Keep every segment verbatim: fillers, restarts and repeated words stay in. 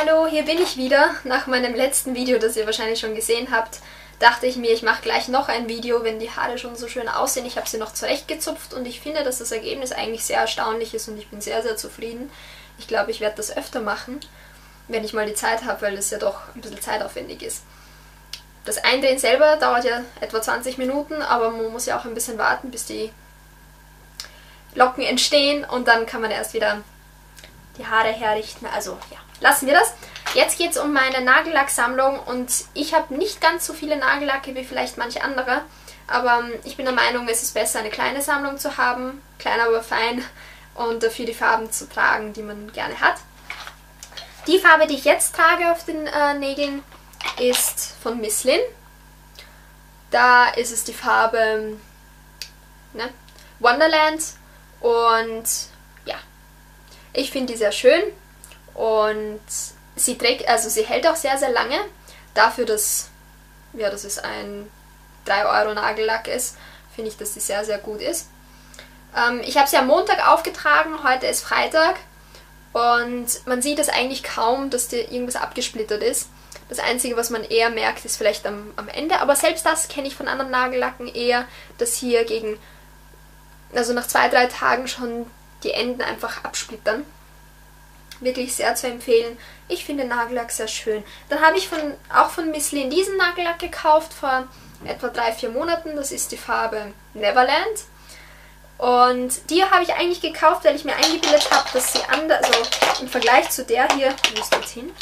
Hallo, hier bin ich wieder. Nach meinem letzten Video, das ihr wahrscheinlich schon gesehen habt, dachte ich mir, ich mache gleich noch ein Video, wenn die Haare schon so schön aussehen. Ich habe sie noch zurechtgezupft und ich finde, dass das Ergebnis eigentlich sehr erstaunlich ist und ich bin sehr, sehr zufrieden. Ich glaube, ich werde das öfter machen, wenn ich mal die Zeit habe, weil das ja doch ein bisschen zeitaufwendig ist. Das Eindrehen selber dauert ja etwa zwanzig Minuten, aber man muss ja auch ein bisschen warten, bis die Locken entstehen und dann kann man erst wieder die Haare herrichten. Also ja, lassen wir das. Jetzt geht es um meine Nagellacksammlung und ich habe nicht ganz so viele Nagellacke wie vielleicht manche andere, aber ich bin der Meinung, es ist besser, eine kleine Sammlung zu haben, klein aber fein, und dafür die Farben zu tragen, die man gerne hat. Die Farbe, die ich jetzt trage auf den äh, Nägeln, ist von Misslin. Da ist es die Farbe ne, Wonderland und ja, ich finde die sehr schön und sie trägt, also sie hält auch sehr, sehr lange. Dafür, dass ja, dass es ein drei Euro Nagellack ist, finde ich, dass sie sehr, sehr gut ist. Ähm, ich habe sie am Montag aufgetragen, heute ist Freitag und man sieht es eigentlich kaum, dass dir irgendwas abgesplittert ist. Das Einzige, was man eher merkt, ist vielleicht am, am Ende, aber selbst das kenne ich von anderen Nagellacken eher, dass hier gegen, also nach zwei, drei Tagen schon die Enden einfach absplittern. Wirklich sehr zu empfehlen. Ich finde Nagellack sehr schön. Dann habe ich von, auch von Misslin diesen Nagellack gekauft vor etwa drei, vier Monaten. Das ist die Farbe Neverland. Und die habe ich eigentlich gekauft, weil ich mir eingebildet habe, dass sie anders, also im Vergleich zu der hier, wo ist das hin?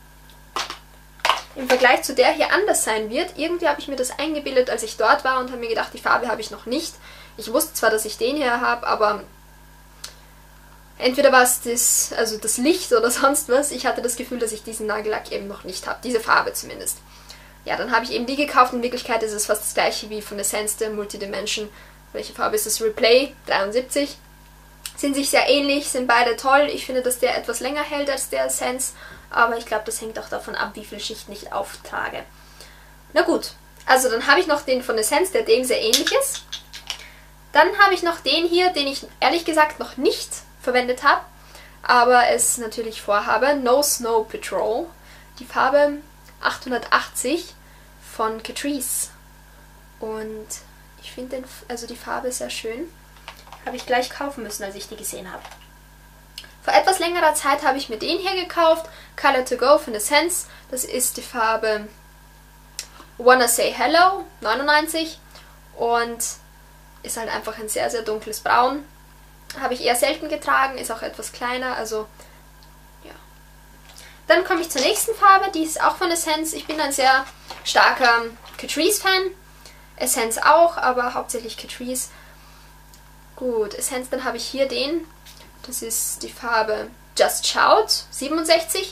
Im Vergleich zu der hier anders sein wird. Irgendwie habe ich mir das eingebildet, als ich dort war und habe mir gedacht, die Farbe habe ich noch nicht. Ich wusste zwar, dass ich den hier habe, aber entweder war es das, also das Licht oder sonst was. Ich hatte das Gefühl, dass ich diesen Nagellack eben noch nicht habe. Diese Farbe zumindest. Ja, dann habe ich eben die gekauft. In Wirklichkeit ist es fast das gleiche wie von Essence, der Multidimension. Welche Farbe ist das? Replay dreiundsiebzig. Sind sich sehr ähnlich, sind beide toll. Ich finde, dass der etwas länger hält als der Essence. Aber ich glaube, das hängt auch davon ab, wie viel Schichten ich auftrage. Na gut, also dann habe ich noch den von Essence, der dem sehr ähnlich ist. Dann habe ich noch den hier, den ich ehrlich gesagt noch nicht verwendet habe, aber es natürlich vorhabe. No Snow Patrol. Die Farbe achthundertachtzig von Catrice. Und ich finde also die Farbe sehr schön. Habe ich gleich kaufen müssen, als ich die gesehen habe. Vor etwas längerer Zeit habe ich mir den hier gekauft, Color to Go von Essence. Das ist die Farbe Wanna Say Hello, neunundneunzig. Und ist halt einfach ein sehr, sehr dunkles Braun. Habe ich eher selten getragen, ist auch etwas kleiner, also ja. Dann komme ich zur nächsten Farbe, die ist auch von Essence. Ich bin ein sehr starker Catrice-Fan. Essence auch, aber hauptsächlich Catrice. Gut, Essence, dann habe ich hier den. Das ist die Farbe Just Shout, siebenundsechzig.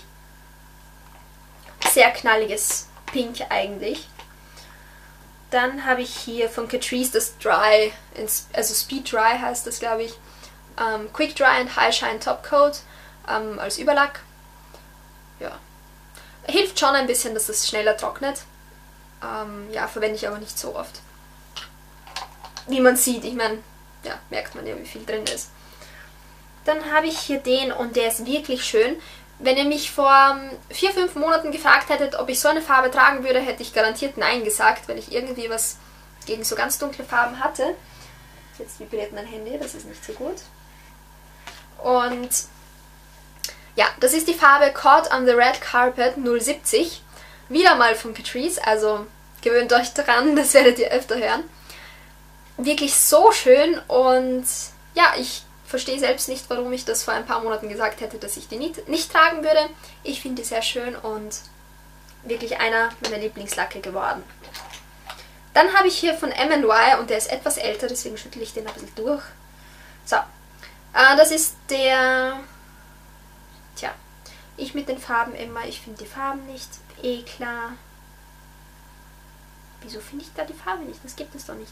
Sehr knalliges Pink eigentlich. Dann habe ich hier von Catrice das Dry, also Speed Dry heißt das, glaube ich. Um, Quick Dry and High Shine Top Coat um, als Überlack. Ja. Hilft schon ein bisschen, dass es schneller trocknet. Um, ja, verwende ich aber nicht so oft. Wie man sieht, ich meine, ja, merkt man ja, wie viel drin ist. Dann habe ich hier den und der ist wirklich schön. Wenn ihr mich vor vier, fünf Monaten gefragt hättet, ob ich so eine Farbe tragen würde, hätte ich garantiert Nein gesagt, weil ich irgendwie was gegen so ganz dunkle Farben hatte. Jetzt vibriert mein Handy, das ist nicht so gut. Und ja, das ist die Farbe Caught on the Red Carpet null siebzig. Wieder mal von Catrice, also gewöhnt euch dran, das werdet ihr öfter hören. Wirklich so schön und ja, ich verstehe selbst nicht, warum ich das vor ein paar Monaten gesagt hätte, dass ich die nicht, nicht tragen würde. Ich finde die sehr schön und wirklich einer meiner Lieblingslacke geworden. Dann habe ich hier von M and Y und der ist etwas älter, deswegen schüttle ich den ein bisschen durch. So, äh, das ist der, tja, ich mit den Farben immer, ich finde die Farben nicht, eh klar. Wieso finde ich da die Farbe nicht? Das gibt es doch nicht.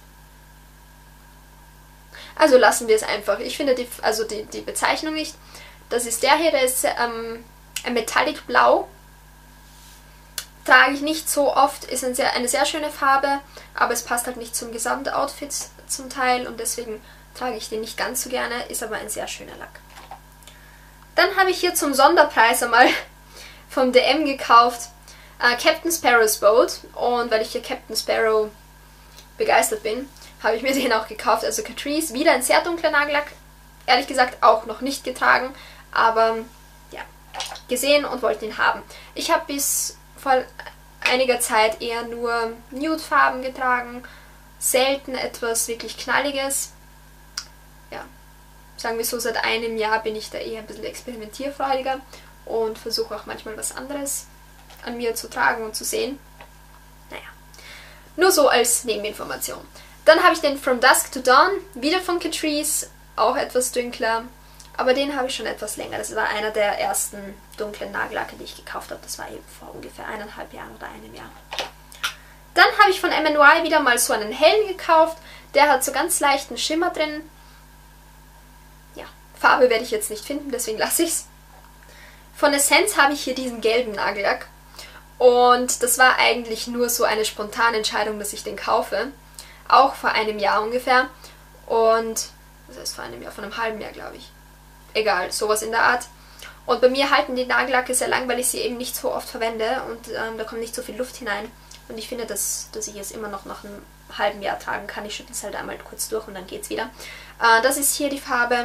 Also lassen wir es einfach. Ich finde die, also die, die Bezeichnung nicht. Das ist der hier, der ist ähm, ein Metallic Blau. Trage ich nicht so oft, ist ein sehr, eine sehr schöne Farbe, aber es passt halt nicht zum Gesamtoutfit zum Teil und deswegen trage ich den nicht ganz so gerne, ist aber ein sehr schöner Lack. Dann habe ich hier zum Sonderpreis einmal vom D M gekauft. Äh, Captain Sparrow's Boat. Und weil ich hier Captain Sparrow begeistert bin, habe ich mir den auch gekauft. Also Catrice, wieder ein sehr dunkler Nagellack. Ehrlich gesagt auch noch nicht getragen, aber ja, gesehen und wollte ihn haben. Ich habe bis vor einiger Zeit eher nur Nude-Farben getragen, selten etwas wirklich Knalliges. Ja, sagen wir so, seit einem Jahr bin ich da eher ein bisschen experimentierfreudiger und versuche auch manchmal was anderes an mir zu tragen und zu sehen. Naja, nur so als Nebeninformation. Dann habe ich den From Dusk to Dawn, wieder von Catrice, auch etwas dunkler, aber den habe ich schon etwas länger. Das war einer der ersten dunklen Nagellacke, die ich gekauft habe. Das war eben vor ungefähr eineinhalb Jahren oder einem Jahr. Dann habe ich von M N Y wieder mal so einen hellen gekauft. Der hat so ganz leichten Schimmer drin. Ja, Farbe werde ich jetzt nicht finden, deswegen lasse ich es. Von Essence habe ich hier diesen gelben Nagellack. Und das war eigentlich nur so eine spontane Entscheidung, dass ich den kaufe. Auch vor einem Jahr ungefähr. Und, was heißt vor einem Jahr? Vor einem halben Jahr, glaube ich. Egal, sowas in der Art. Und bei mir halten die Nagellacke sehr lang, weil ich sie eben nicht so oft verwende. Und ähm, da kommt nicht so viel Luft hinein. Und ich finde, dass, dass ich es immer noch nach einem halben Jahr tragen kann. Ich schüttle es halt einmal kurz durch und dann geht's wieder. Äh, das ist hier die Farbe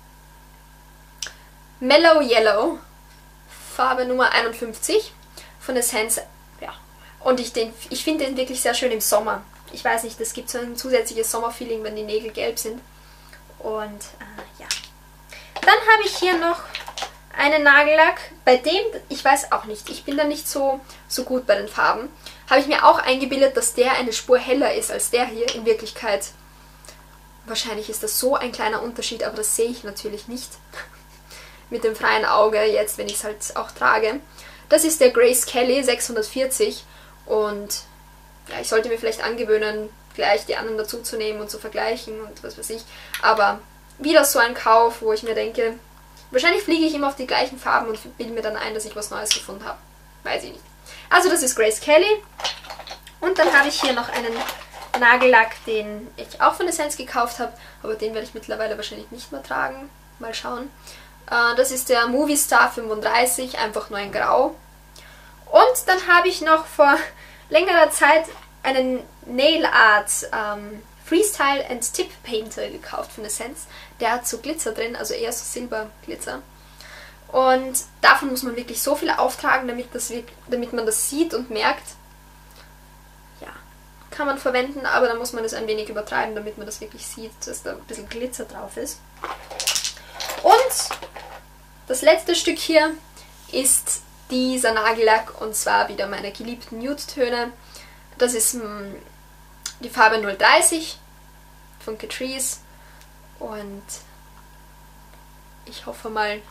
Mellow Yellow. Farbe Nummer einundfünfzig. Von Essence. Ja. Und ich, den, ich finde den wirklich sehr schön im Sommer. Ich weiß nicht, das gibt so ein zusätzliches Sommerfeeling, wenn die Nägel gelb sind. Und äh, ja. Dann habe ich hier noch einen Nagellack, bei dem, ich weiß auch nicht, ich bin da nicht so, so gut bei den Farben. Habe ich mir auch eingebildet, dass der eine Spur heller ist als der hier. In Wirklichkeit, wahrscheinlich ist das so ein kleiner Unterschied, aber das sehe ich natürlich nicht mit dem freien Auge jetzt, wenn ich es halt auch trage. Das ist der Grace Kelly sechshundertvierzig und ja, ich sollte mir vielleicht angewöhnen, gleich die anderen dazu zu nehmen und zu vergleichen und was weiß ich. Aber wieder so ein Kauf, wo ich mir denke, wahrscheinlich fliege ich immer auf die gleichen Farben und bilde mir dann ein, dass ich was Neues gefunden habe. Weiß ich nicht. Also das ist Grace Kelly. Und dann habe ich hier noch einen Nagellack, den ich auch von Essence gekauft habe, aber den werde ich mittlerweile wahrscheinlich nicht mehr tragen. Mal schauen. Das ist der Movie Star fünfunddreißig, einfach nur ein Grau. Und dann habe ich noch vor längerer Zeit einen Nail Art ähm, Freestyle and Tip Painter gekauft von Essence. Der hat so Glitzer drin, also eher so Silberglitzer. Und davon muss man wirklich so viel auftragen, damit, das, damit man das sieht und merkt. Ja, kann man verwenden, aber dann muss man es ein wenig übertreiben, damit man das wirklich sieht, dass da ein bisschen Glitzer drauf ist. Und das letzte Stück hier ist dieser Nagellack und zwar wieder meine geliebten Nude-Töne. Das ist mh, die Farbe null dreißig von Catrice und ich hoffe mal,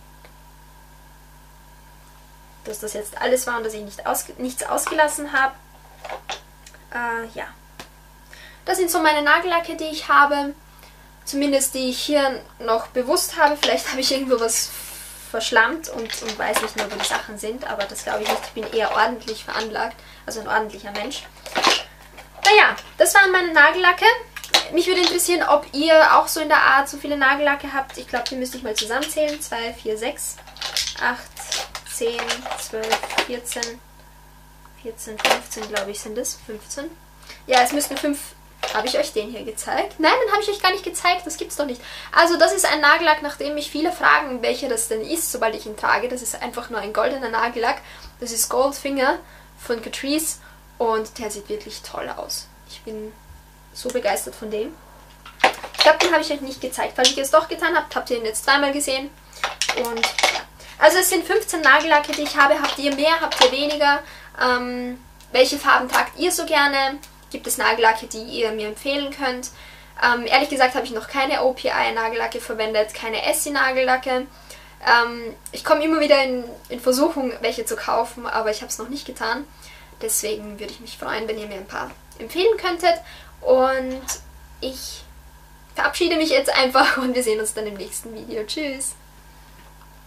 dass das jetzt alles war und dass ich nicht ausge nichts ausgelassen habe. Äh, ja. Das sind so meine Nagellacke, die ich habe. Zumindest die ich hier noch bewusst habe. Vielleicht habe ich irgendwo was verschlammt und, und weiß nicht mehr, wo die Sachen sind. Aber das glaube ich nicht. Ich bin eher ordentlich veranlagt. Also ein ordentlicher Mensch. Naja, das waren meine Nagellacke. Mich würde interessieren, ob ihr auch so in der Art so viele Nagellacke habt. Ich glaube, die müsste ich mal zusammenzählen. zwei, vier, sechs, acht, zehn, zwölf, vierzehn, vierzehn, fünfzehn, glaube ich, sind es. fünfzehn. Ja, es müssten fünf... Habe ich euch den hier gezeigt? Nein, den habe ich euch gar nicht gezeigt. Das gibt's doch nicht. Also das ist ein Nagellack, nachdem mich viele fragen, welcher das denn ist, sobald ich ihn trage. Das ist einfach nur ein goldener Nagellack. Das ist Goldfinger von Catrice und der sieht wirklich toll aus. Ich bin so begeistert von dem. Ich glaube, den habe ich euch nicht gezeigt. Falls ich es doch getan habe, habt ihr ihn jetzt zweimal gesehen. Und ja. Also es sind fünfzehn Nagellacke, die ich habe. Habt ihr mehr, habt ihr weniger? Ähm, welche Farben tragt ihr so gerne? Gibt es Nagellacke, die ihr mir empfehlen könnt? Ähm, ehrlich gesagt habe ich noch keine O P I-Nagellacke verwendet, keine Essie-Nagellacke. Ähm, ich komme immer wieder in, in Versuchung, welche zu kaufen, aber ich habe es noch nicht getan. Deswegen würde ich mich freuen, wenn ihr mir ein paar empfehlen könntet. Und ich verabschiede mich jetzt einfach und wir sehen uns dann im nächsten Video. Tschüss!